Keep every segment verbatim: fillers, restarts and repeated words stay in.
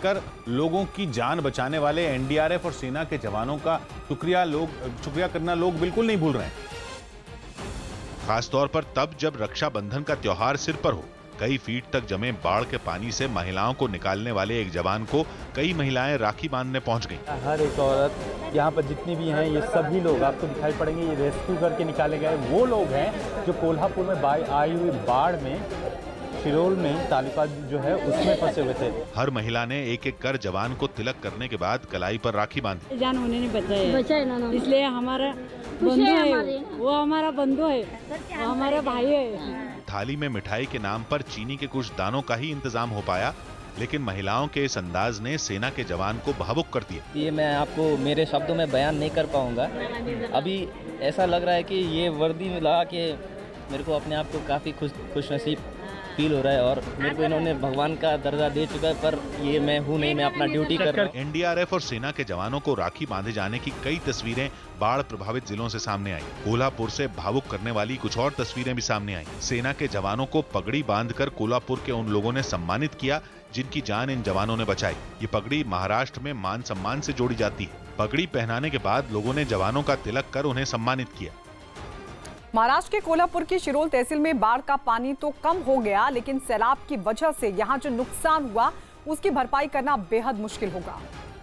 देखकर लोगों की जान बचाने वाले एनडीआरएफ और सेना के जवानों का शुक्रिया लोग शुक्रिया करना लोग बिल्कुल नहीं भूल रहे हैं। खासतौर पर तब जब रक्षाबंधन का त्योहार सिर पर हो। कई फीट तक जमे बाढ़ के पानी से महिलाओं को निकालने वाले एक जवान को कई महिलाएं राखी बांधने पहुंच गईं। हर एक औरत यहाँ पर जितनी भी हैं, ये सभी लोग आपको दिखाई पड़ेंगे। ये रेस्क्यू करके निकाले गए वो लोग हैं जो कोल्हापुर में आई हुई बाढ़ में, शिरोल में तालिका जो है उसमें फंसे हुए थे। हर महिला ने एक एक कर जवान को तिलक करने के बाद कलाई पर राखी बांधी। जान होने ने बचाया, इसलिए हमारा बंधु है, वो हमारा बंधु है, वो हमारा भाई है। थाली में मिठाई के नाम पर चीनी के कुछ दानों का ही इंतजाम हो पाया, लेकिन महिलाओं के इस अंदाज ने सेना के जवान को भावुक कर दिया। ये मैं आपको मेरे शब्दों में बयान नहीं कर पाऊंगा। अभी ऐसा लग रहा है कि ये वर्दी में लगा के मेरे को अपने आप को काफी खुश खुशनसीब फील हो रहा है और मेरे को इन्होंने भगवान का दर्जा दे चुका है, पर ये मैं हूँ नहीं, मैं अपना ड्यूटी कर रहा हूँ। एनडीआरएफ और सेना के जवानों को राखी बांधे जाने की कई तस्वीरें बाढ़ प्रभावित जिलों से सामने आई। कोल्हापुर से भावुक करने वाली कुछ और तस्वीरें भी सामने आई। सेना के जवानों को पगड़ी बांधकर कोल्हापुर के उन लोगों ने सम्मानित किया जिनकी जान इन जवानों ने बचाई। ये पगड़ी महाराष्ट्र में मान सम्मान से जोड़ी जाती है। पगड़ी पहनाने के बाद लोगों ने जवानों का तिलक कर उन्हें सम्मानित किया। महाराष्ट्र के कोल्हापुर की शिरोल तहसील में बाढ़ का पानी तो कम हो गया, लेकिन सैलाब की वजह से यहां जो नुकसान हुआ उसकी भरपाई करना बेहद मुश्किल होगा,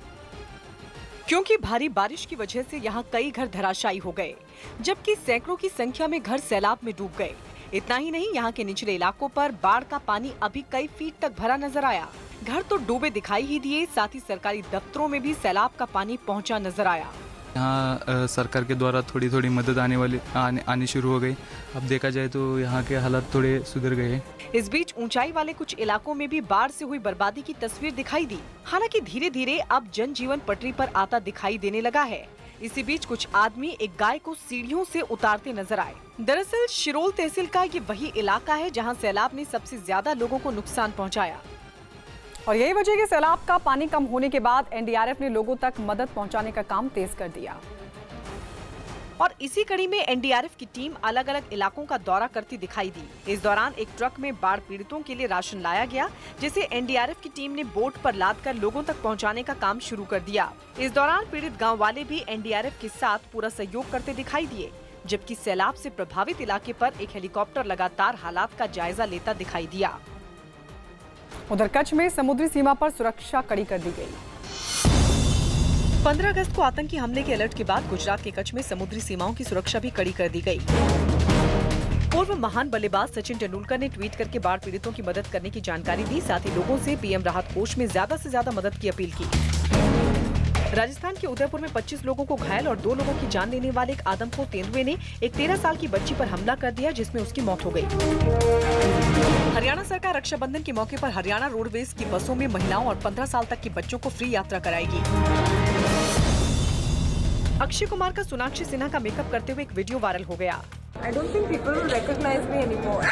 क्योंकि भारी बारिश की वजह से यहां कई घर धराशायी हो गए, जबकि सैकड़ों की संख्या में घर सैलाब में डूब गए। इतना ही नहीं, यहाँ के निचले इलाकों पर बाढ़ का पानी अभी कई फीट तक भरा नजर आया। घर तो डूबे दिखाई ही दिए, साथ ही सरकारी दफ्तरों में भी सैलाब का पानी पहुँचा नजर आया। यहाँ सरकार के द्वारा थोड़ी थोड़ी मदद आने वाली आने, आनी शुरू हो गई। अब देखा जाए तो यहाँ के हालात थोड़े सुधर गए हैं। इस बीच ऊंचाई वाले कुछ इलाकों में भी बाढ़ से हुई बर्बादी की तस्वीर दिखाई दी। हालांकि धीरे धीरे अब जनजीवन पटरी पर आता दिखाई देने लगा है। इसी बीच कुछ आदमी एक गाय को सीढ़ियों से उतारते नजर आए। दरअसल शिरोल तहसील का ये वही इलाका है जहाँ सैलाब ने सबसे ज्यादा लोगों को नुकसान पहुँचाया, और यही वजह कि सैलाब का पानी कम होने के बाद एनडीआरएफ ने लोगों तक मदद पहुंचाने का काम तेज कर दिया। और इसी कड़ी में एनडीआरएफ की टीम अलग अलग इलाकों का दौरा करती दिखाई दी। इस दौरान एक ट्रक में बाढ़ पीड़ितों के लिए राशन लाया गया, जिसे एनडीआरएफ की टीम ने बोट पर लादकर लोगों तक पहुंचाने का काम शुरू कर दिया। इस दौरान पीड़ित गाँव वाले भी एनडीआरएफ के साथ पूरा सहयोग करते दिखाई दिए, जबकि सैलाब से प्रभावित इलाके पर एक हेलीकॉप्टर लगातार हालात का जायजा लेता दिखाई दिया। उधर कच्छ में समुद्री सीमा पर सुरक्षा कड़ी कर दी गई। पंद्रह अगस्त को आतंकी हमले के अलर्ट के बाद गुजरात के कच्छ में समुद्री सीमाओं की सुरक्षा भी कड़ी कर दी गई। पूर्व महान बल्लेबाज सचिन तेंदुलकर ने ट्वीट करके बाढ़ पीड़ितों की मदद करने की जानकारी दी। साथ ही लोगों से पीएम राहत कोष में ज्यादा से ज्यादा मदद की अपील की। राजस्थान के उदयपुर में पच्चीस लोगों को घायल और दो लोगों की जान लेने वाले एक आदमखोर तेंदुए ने एक तेरह साल की बच्ची पर हमला कर दिया, जिसमें उसकी मौत हो गई। हरियाणा सरकार रक्षाबंधन के मौके पर हरियाणा रोडवेज की बसों में महिलाओं और पंद्रह साल तक के बच्चों को फ्री यात्रा कराएगी। अक्षय कुमार का सोनाक्षी सिन्हा का मेकअप करते हुए एक वीडियो वायरल हो गया। I don't think people will recognize me anymore.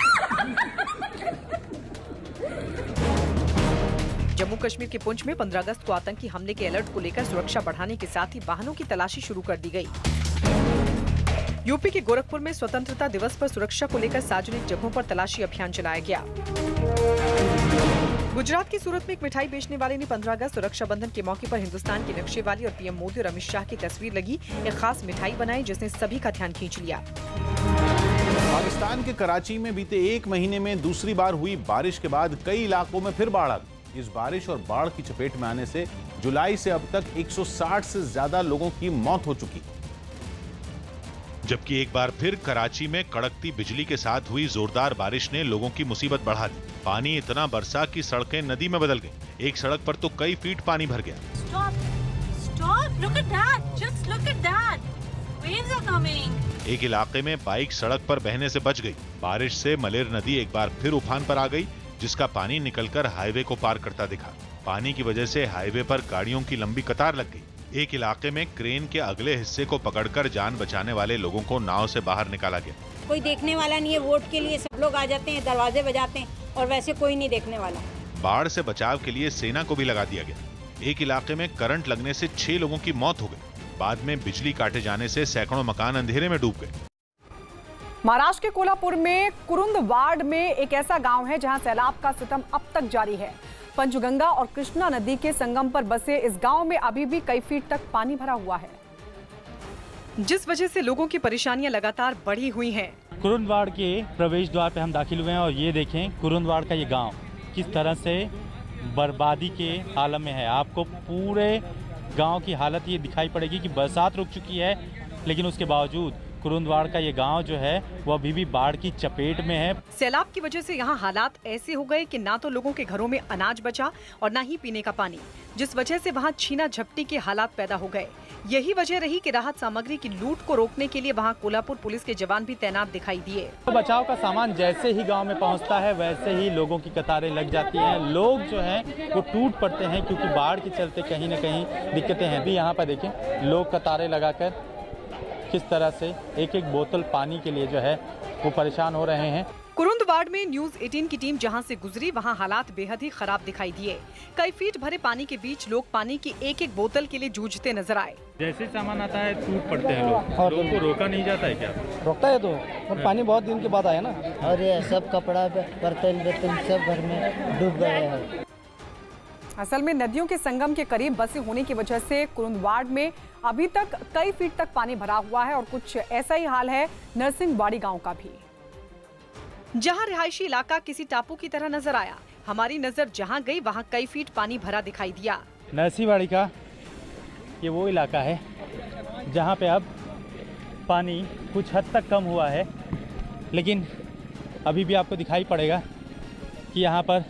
Jammu Kashmir के पुंछ में पंद्रह अगस्त को आतंकी हमले के अलर्ट को लेकर सुरक्षा बढ़ाने के साथ ही वाहनों की तलाशी शुरू कर दी गई। यूपी के गोरखपुर में स्वतंत्रता दिवस पर सुरक्षा को लेकर सार्वजनिक जगहों पर तलाशी अभियान चलाया गया। गुजरात की सूरत में एक मिठाई बेचने वाले ने पंद्रह अगस्त रक्षाबंधन के मौके पर हिंदुस्तान के नक्शे वाली और पीएम मोदी और अमित शाह की तस्वीर लगी एक खास मिठाई बनाई, जिसने सभी का ध्यान खींच लिया। पाकिस्तान के कराची में बीते एक महीने में दूसरी बार हुई बारिश के बाद कई इलाकों में फिर बाढ़ आ गई। इस बारिश और बाढ़ की चपेट में आने से जुलाई से अब तक एक सौ साठ से ज्यादा लोगों की मौत हो चुकी, जबकि एक बार फिर कराची में कड़कती बिजली के साथ हुई जोरदार बारिश ने लोगों की मुसीबत बढ़ा दी। पानी इतना बरसा कि सड़कें नदी में बदल गईं। एक सड़क पर तो कई फीट पानी भर गया। Stop! Stop! Look at that! Just look at that! Waves are coming! एक इलाके में बाइक सड़क पर बहने से बच गई। बारिश से मलेर नदी एक बार फिर उफान पर आ गई, जिसका पानी निकलकर हाईवे को पार करता दिखा। पानी की वजह से हाईवे पर गाड़ियों की लंबी कतार लग गई। एक इलाके में क्रेन के अगले हिस्से को पकड़कर जान बचाने वाले लोगों को नाव से बाहर निकाला गया। कोई देखने वाला नहीं है, वोट के लिए सब लोग आ जाते हैं, दरवाजे बजाते हैं और वैसे कोई नहीं देखने वाला। बाढ़ से बचाव के लिए सेना को भी लगा दिया गया। एक इलाके में करंट लगने से छह लोगों की मौत हो गई। बाद में बिजली काटे जाने से सैकड़ों मकान अंधेरे में डूब गए। महाराष्ट्र के कोल्हापुर में कुरुंद वार्ड में एक ऐसा गांव है जहां सैलाब का सितम अब तक जारी है। पंचगंगा और कृष्णा नदी के संगम पर बसे इस गांव में अभी भी कई फीट तक पानी भरा हुआ है, जिस वजह से लोगों की परेशानियां लगातार बढ़ी हुई हैं। कुरुंदवाड़ के प्रवेश द्वार पे हम दाखिल हुए हैं और ये देखें कुरुंदवाड़ का ये गांव किस तरह से बर्बादी के आलम में है। आपको पूरे गांव की हालत ये दिखाई पड़ेगी कि बरसात रुक चुकी है, लेकिन उसके बावजूद कुरुंदवाड़ का ये गांव जो है वो अभी भी बाढ़ की चपेट में है। सैलाब की वजह से यहाँ हालात ऐसे हो गए कि ना तो लोगों के घरों में अनाज बचा और ना ही पीने का पानी, जिस वजह से वहाँ छीना झपटी के हालात पैदा हो गए। यही वजह रही कि राहत सामग्री की लूट को रोकने के लिए वहाँ कोल्हापुर पुलिस के जवान भी तैनात दिखाई दिए। तो बचाव का सामान जैसे ही गांव में पहुंचता है वैसे ही लोगों की कतारें लग जाती हैं। लोग जो हैं वो टूट पड़ते हैं क्योंकि बाढ़ के चलते कहीं न कहीं दिक्कतें हैं। भी यहाँ पर देखें लोग कतारें लगाकर किस तरह से एक एक बोतल पानी के लिए जो है वो परेशान हो रहे हैं। कुरुंदवाड़ में न्यूज अठारह की टीम जहां से गुजरी वहां हालात बेहद ही खराब दिखाई दिए। कई फीट भरे पानी के बीच लोग पानी की एक एक बोतल के लिए जूझते नजर आए। जैसे सामान आता है टूट पड़ते हैं लोग। और लोगों को रोका नहीं जाता है क्या? रोकता है तो और पानी बहुत दिन के बाद आया ना, और ये सब कपड़ा बर्तन बर्तन सब घर में डूब गए हैं। असल में नदियों के संगम के करीब बसे होने की वजह से कुरुंदवाड़ में अभी तक कई फीट तक पानी भरा हुआ है और कुछ ऐसा ही हाल है नरसिंहवाड़ी गांव का भी, जहां रिहायशी इलाका किसी टापू की तरह नजर आया। हमारी नजर जहां गई वहां कई फीट पानी भरा दिखाई दिया। नरसिंहवाड़ी का ये वो इलाका है जहां पे अब पानी कुछ हद तक कम हुआ है, लेकिन अभी भी आपको दिखाई पड़ेगा कि यहाँ पर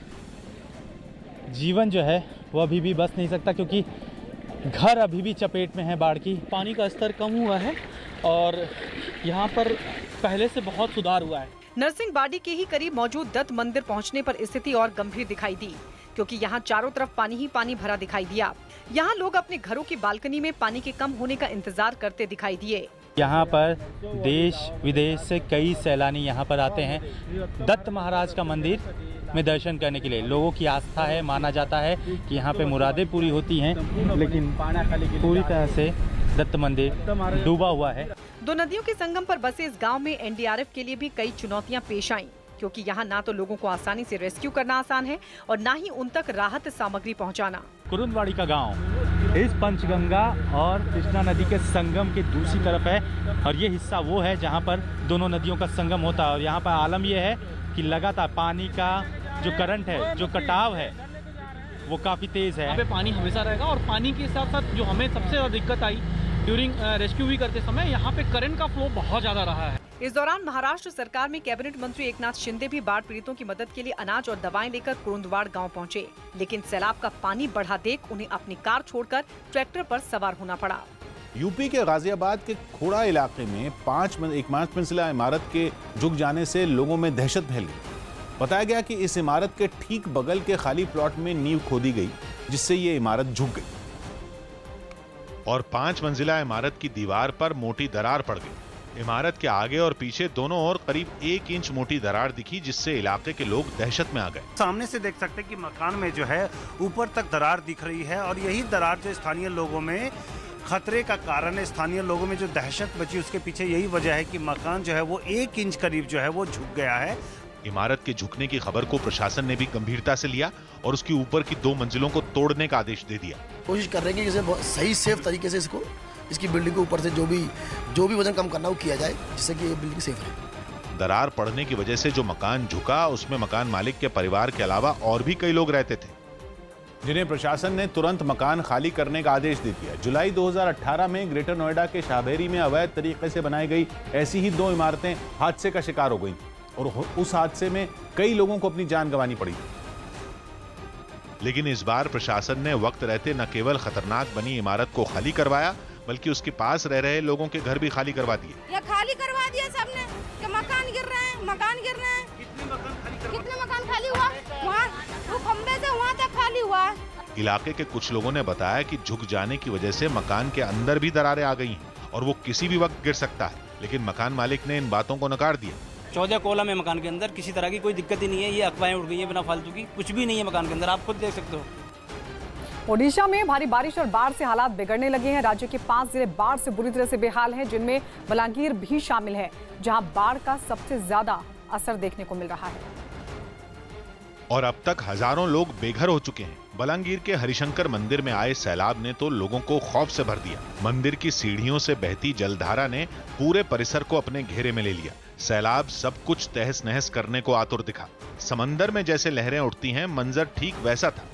जीवन जो है वो अभी भी बस नहीं सकता, क्योंकि घर अभी भी चपेट में है बाढ़ की। पानी का स्तर कम हुआ है और यहाँ पर पहले से बहुत सुधार हुआ है। नरसिंहवाड़ी के ही करीब मौजूद दत्त मंदिर पहुँचने पर स्थिति और गंभीर दिखाई दी, क्योंकि यहाँ चारों तरफ पानी ही पानी भरा दिखाई दिया। यहाँ लोग अपने घरों की बालकनी में पानी के कम होने का इंतजार करते दिखाई दिए। यहाँ पर देश विदेश से कई सैलानी यहाँ पर आते हैं दत्त महाराज का मंदिर में दर्शन करने के लिए। लोगों की आस्था है, माना जाता है कि यहाँ पे मुरादें पूरी होती हैं, लेकिन पूरी तरह से दत्त मंदिर डूबा हुआ है। दो नदियों के संगम पर बसे इस गांव में एन डी आर एफ के लिए भी कई चुनौतियां पेश आईं, क्योंकि यहाँ ना तो लोगों को आसानी से रेस्क्यू करना आसान है और ना ही उन तक राहत सामग्री पहुँचाना। कुरुंदवाड़ी का गाँव इस पंचगंगा और कृष्णा नदी के संगम के दूसरी तरफ है और ये हिस्सा वो है जहाँ पर दोनों नदियों का संगम होता है। और यहाँ पर आलम यह है कि लगातार पानी का जो करंट है, जो कटाव है, वो काफ़ी तेज़ है। यहाँ पे पानी हमेशा रहेगा और पानी के साथ साथ जो हमें सबसे ज़्यादा दिक्कत आई ड्यूरिंग रेस्क्यू भी करते समय, यहाँ पे करंट का फ्लो बहुत ज़्यादा रहा है। इस दौरान महाराष्ट्र सरकार में कैबिनेट मंत्री एकनाथ शिंदे भी बाढ़ पीड़ितों की मदद के लिए अनाज और दवाएं लेकर कुरुंदवाड़ गांव पहुंचे, लेकिन सैलाब का पानी बढ़ा देख उन्हें अपनी कार छोड़कर ट्रैक्टर पर सवार होना पड़ा। यूपी के गाजियाबाद के खोड़ा इलाके में पांच एक पांच मंजिला इमारत के झुक जाने से लोगों में दहशत फैल गई। बताया गया कि इस इमारत के ठीक बगल के खाली प्लॉट में नींव खोदी गई, जिससे ये इमारत झुक गई और पांच मंजिला इमारत की दीवार पर मोटी दरार पड़ गई। इमारत के आगे और पीछे दोनों ओर करीब एक इंच मोटी दरार दिखी, जिससे इलाके के लोग दहशत में आ गए। सामने से देख सकते हैं कि मकान में जो है ऊपर तक दरार दिख रही है और यही दरार जो स्थानीय लोगों में खतरे का कारण है। स्थानीय लोगों में जो दहशत बची उसके पीछे यही वजह है कि मकान जो है वो एक इंच करीब जो है वो झुक गया है। इमारत के झुकने की खबर को प्रशासन ने भी गंभीरता से लिया और उसकी ऊपर की दो मंजिलों को तोड़ने का आदेश दे दिया। कोशिश कर रहे हैं कि इसे सही सेफ तरीके से इसको इसकी बिल्डिंग के ऊपर से जो भी जो भी वजन कम करना वो किया जाए, जिससे कि ये बिल्डिंग सेफ रहे। दरार पड़ने की वजह से जो मकान झुका उसमें मकान मालिक के परिवार के अलावा और भी कई लोग रहते थे, जिन्हें प्रशासन ने तुरंत मकान खाली करने का आदेश दे दिया। जुलाई दो हज़ार अठारह में ग्रेटर नोएडा के शाहबेरी में अवैध तरीके से बनाई गई ऐसी ही दो इमारतें हादसे का शिकार हो गई और उस हादसे में कई लोगों को अपनी जान गंवानी पड़ी। लेकिन इस बार प्रशासन ने वक्त रहते न केवल खतरनाक बनी इमारत को खाली करवाया, बल्कि उसके पास रह रहे लोगों के घर भी खाली करवा दिए। ये खाली करवा दिया सबने कि मकान गिर रहे हैं, मकान गिर रहे हैं। कितने मकान खाली करवा कितने मकान खाली हुआ? वहाँ वो खंबे से वहाँ तक खाली हुआ। इलाके के कुछ लोगों ने बताया कि झुक जाने की वजह से मकान के अंदर भी दरारें आ गई हैं और वो किसी भी वक्त गिर सकता है, लेकिन मकान मालिक ने इन बातों को नकार दिया। चौदह कोला में मकान के अंदर किसी तरह की कोई दिक्कत ही नहीं है। ये अफवाहें उड़ गई है बिना फालतू की, कुछ भी नहीं है मकान के अंदर, आप खुद देख सकते हो। ओडिशा में भारी बारिश और बाढ़ से हालात बिगड़ने लगे हैं। राज्य के पांच जिले बाढ़ से बुरी तरह से बेहाल हैं, जिनमें बलांगीर भी शामिल है, जहां बाढ़ का सबसे ज्यादा असर देखने को मिल रहा है। और अब तक हजारों लोग बेघर हो चुके हैं। बलांगीर के हरिशंकर मंदिर में आए सैलाब ने तो लोगों को खौफ से भर दिया। मंदिर की सीढ़ियों से बहती जलधारा ने पूरे परिसर को अपने घेरे में ले लिया। सैलाब सब कुछ तहस नहस करने को आतुर दिखा। समंदर में जैसे लहरें उठती हैं, मंजर ठीक वैसा था।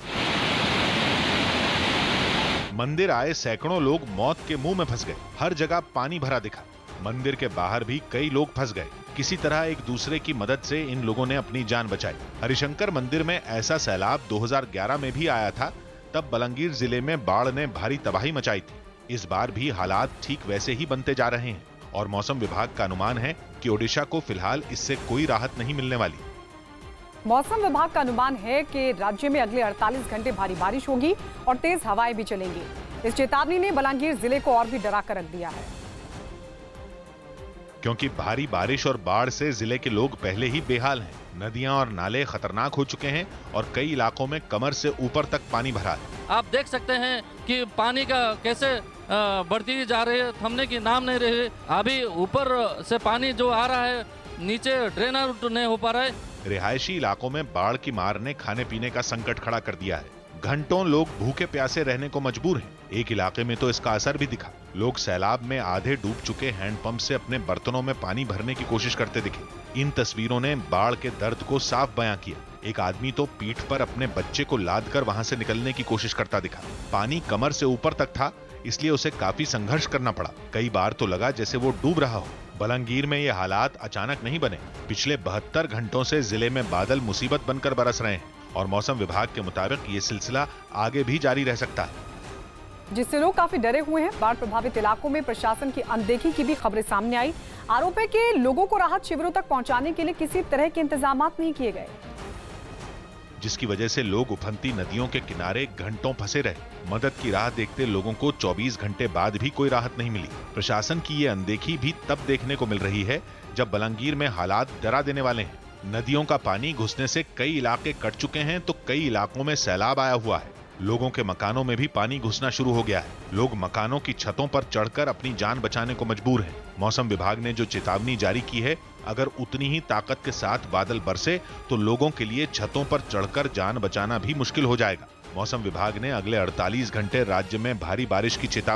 मंदिर आए सैकड़ों लोग मौत के मुंह में फंस गए। हर जगह पानी भरा दिखा। मंदिर के बाहर भी कई लोग फंस गए। किसी तरह एक दूसरे की मदद से इन लोगों ने अपनी जान बचाई। हरिशंकर मंदिर में ऐसा सैलाब दो हज़ार ग्यारह में भी आया था। तब बलांगीर जिले में बाढ़ ने भारी तबाही मचाई थी। इस बार भी हालात ठीक वैसे ही बनते जा रहे हैं और मौसम विभाग का अनुमान है कि ओडिशा को फिलहाल इससे कोई राहत नहीं मिलने वाली। मौसम विभाग का अनुमान है कि राज्य में अगले अड़तालीस घंटे भारी बारिश होगी और तेज हवाएं भी चलेंगी। इस चेतावनी ने बलांगीर जिले को और भी डरा कर रख दिया है, क्योंकि भारी बारिश और बाढ़ से जिले के लोग पहले ही बेहाल हैं। नदियां और नाले खतरनाक हो चुके हैं और कई इलाकों में कमर से ऊपर तक पानी भरा है। आप देख सकते हैं कि पानी का कैसे बढ़ती जा रही है, थमने की नाम नहीं रही। अभी ऊपर से पानी जो आ रहा है, नीचे ड्रेन आउट नहीं हो पा रहा है। रिहायशी इलाकों में बाढ़ की मार ने खाने पीने का संकट खड़ा कर दिया है। घंटों लोग भूखे प्यासे रहने को मजबूर हैं। एक इलाके में तो इसका असर भी दिखा। लोग सैलाब में आधे डूब चुके हैंडपंप से अपने बर्तनों में पानी भरने की कोशिश करते दिखे। इन तस्वीरों ने बाढ़ के दर्द को साफ बयां किया। एक आदमी तो पीठ पर अपने बच्चे को लाद कर वहां से निकलने की कोशिश करता दिखा। पानी कमर से ऊपर तक था, इसलिए उसे काफी संघर्ष करना पड़ा। कई बार तो लगा जैसे वो डूब रहा हो। बलांगीर में ये हालात अचानक नहीं बने। पिछले बहत्तर घंटों से जिले में बादल मुसीबत बनकर बरस रहे हैं और मौसम विभाग के मुताबिक ये सिलसिला आगे भी जारी रह सकता है, जिससे लोग काफी डरे हुए हैं। बाढ़ प्रभावित इलाकों में प्रशासन की अनदेखी की भी खबरें सामने आई। आरोप है कि लोगों को राहत शिविरों तक पहुंचाने के लिए किसी तरह के इंतजाम नहीं किए गए, जिसकी वजह से लोग उफनती नदियों के किनारे घंटों फंसे रहे। मदद की राह देखते लोगों को चौबीस घंटे बाद भी कोई राहत नहीं मिली। प्रशासन की ये अनदेखी भी तब देखने को मिल रही है जब बलांगीर में हालात डरा देने वाले हैं। नदियों का पानी घुसने से कई इलाके कट चुके हैं तो कई इलाकों में सैलाब आया हुआ है। लोगों के मकानों में भी पानी घुसना शुरू हो गया है। लोग मकानों की छतों पर चढ़कर अपनी जान बचाने को मजबूर हैं। मौसम विभाग ने जो चेतावनी जारी की है, अगर उतनी ही ताकत के साथ बादल बरसे तो लोगों के लिए छतों पर चढ़कर जान बचाना भी मुश्किल हो जाएगा। मौसम विभाग ने अगले अड़तालीस घंटे राज्य में भारी बारिश की चेतावनी